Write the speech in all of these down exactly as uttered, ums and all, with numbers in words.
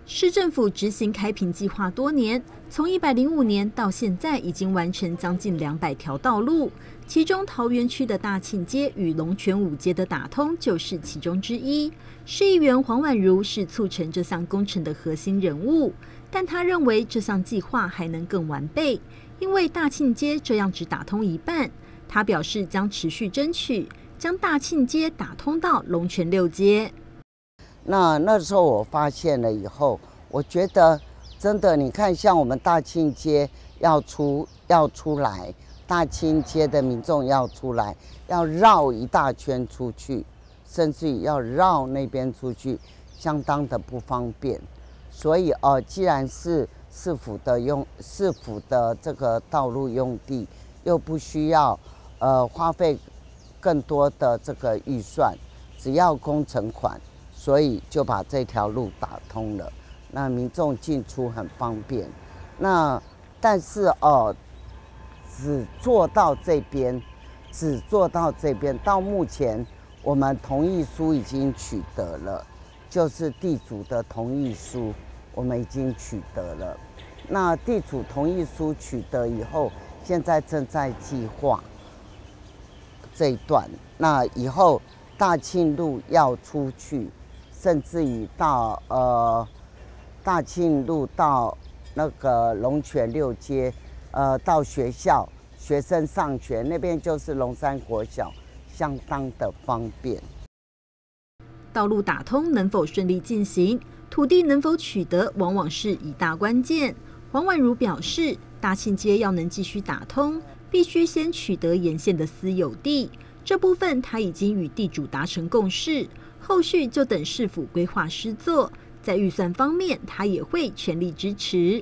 市政府执行开平计划多年，从一百零五年到现在，已经完成将近两百条道路，其中桃园区的大庆街与龙泉五街的打通就是其中之一。市议员黄婉如是促成这项工程的核心人物，但他认为这项计划还能更完备，因为大庆街这样只打通一半。他表示将持续争取将大庆街打通到龙泉六街。 那那时候我发现了以后，我觉得真的，你看像我们大庆街要出要出来，大庆街的民众要出来，要绕一大圈出去，甚至于要绕那边出去，相当的不方便。所以呃，既然是市府的用市府的这个道路用地，又不需要呃花费更多的这个预算，只要工程款。所以就把这条路打通了，那民众进出很方便。那但是哦，只做到这边，只做到这边。到目前，我们同意书已经取得了，就是地主的同意书，我们已经取得了。那地主同意书取得以后，现在正在计划这一段。那以后大庆路要出去。甚至于到呃大庆路到那个龙泉六街，呃到学校学生上学那边就是龙山国小，相当的方便。 道路打通能否顺利进行，土地能否取得，往往是一大关键。黄婉如表示，大庆街要能继续打通，必须先取得沿线的私有地，这部分他已经与地主达成共识。后续就等市府规划施作，在预算方面，他也会全力支持。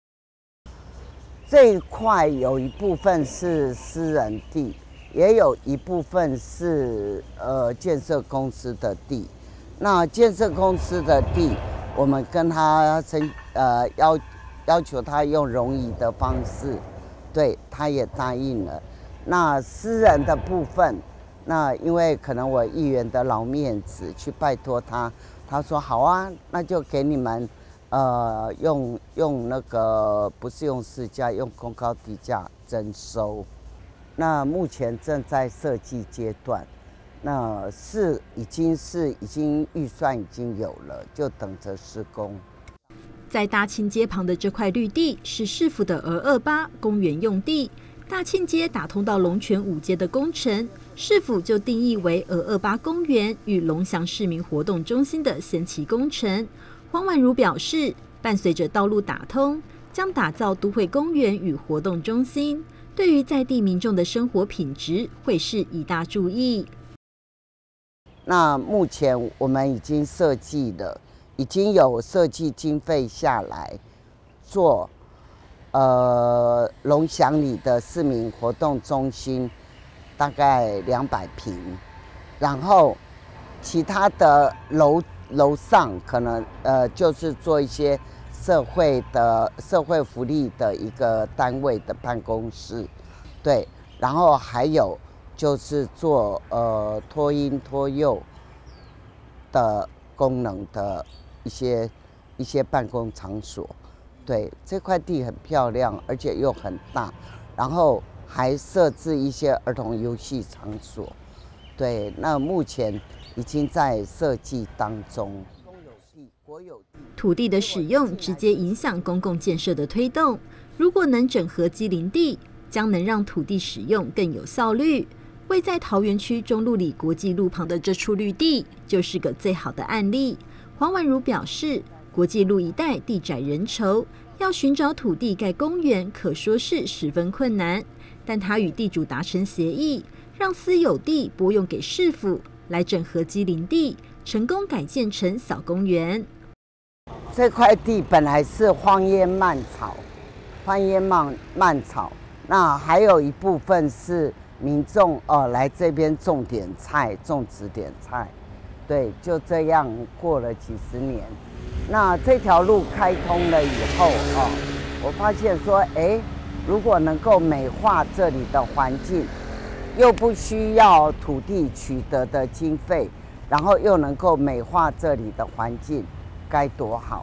这一块有一部分是私人地，也有一部分是呃建设公司的地。那建设公司的地，我们跟他申呃要要求他用容易的方式，对，他也答应了。那私人的部分。那因为可能我议员的老面子去拜托他，他说好啊，那就给你们，呃，用用那个不是用市价，用公告地价征收。那目前正在设计阶段，那是已经是已经预算已经有了，就等着施工。 在大庆街旁的这块绿地是市府的儿二八公园用地。大庆街打通到龙泉五街的工程，市府就定义为儿二八公园与龙翔市民活动中心的先期工程。黄婉如表示，伴随着道路打通，将打造都会公园与活动中心，对于在地民众的生活品质会是一大注意。 那目前我们已经设计了，已经有设计经费下来做。呃，龙翔里的市民活动中心大概两百平，然后其他的楼楼上可能呃就是做一些社会的社会福利的一个单位的办公室，对，然后还有就是做呃托婴托幼的功能的一些一些办公场所。对，这块地很漂亮，而且又很大，然后还设置一些儿童游戏场所。对，那目前已经在设计当中。公有地、国有地， 土地的使用直接影响公共建设的推动。如果能整合畸零地，将能让土地使用更有效率。位在桃园区中路里国际路旁的这处绿地，就是个最好的案例。黄婉如表示。国际路一带地窄人稠，要寻找土地盖公园，可说是十分困难。但他与地主达成协议，让私有地拨用给市府，来整合畸零地，成功改建成小公园。 这块地本来是荒烟蔓草，荒烟蔓蔓草，那还有一部分是民众呃来这边种点菜，种植点菜，对，就这样过了几十年。那这条路开通了以后哦，我发现说，哎，如果能够美化这里的环境，又不需要土地取得的经费，然后又能够美化这里的环境，该多好！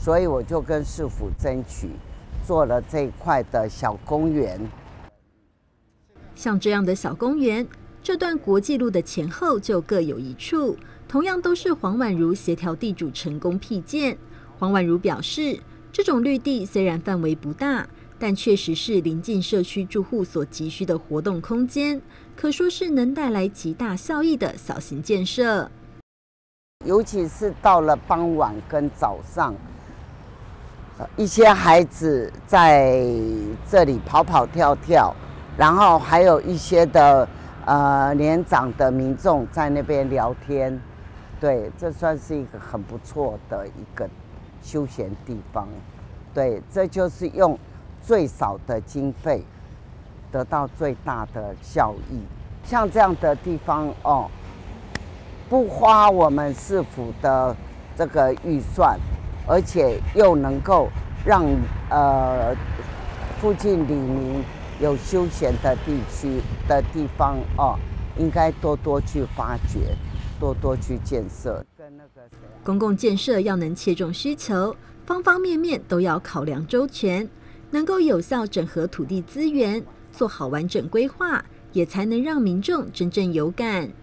所以我就跟市府争取，做了这一块的小公园。 像这样的小公园，这段国际路的前后就各有一处，同样都是黄婉如协调地主成功辟建。黄婉如表示，这种绿地虽然范围不大，但确实是邻近社区住户所急需的活动空间，可说是能带来极大效益的小型建设。 尤其是到了傍晚跟早上，一些孩子在这里跑跑跳跳，然后还有一些的呃年长的民众在那边聊天，对，这算是一个很不错的一个休闲地方。对，这就是用最少的经费得到最大的效益。像这样的地方哦，不花我们市府的这个预算，而且又能够让呃附近里民有休闲的地区的地方哦，应该多多去发掘，多多去建设。 公共建设要能切中需求，方方面面都要考量周全，能够有效整合土地资源，做好完整规划，也才能让民众真正有感。